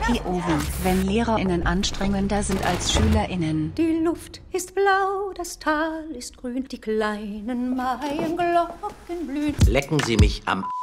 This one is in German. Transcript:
POV, wenn LehrerInnen anstrengender sind als SchülerInnen. Die Luft ist blau, das Tal ist grün, die kleinen Maien Glocken blühen. Lecken Sie mich am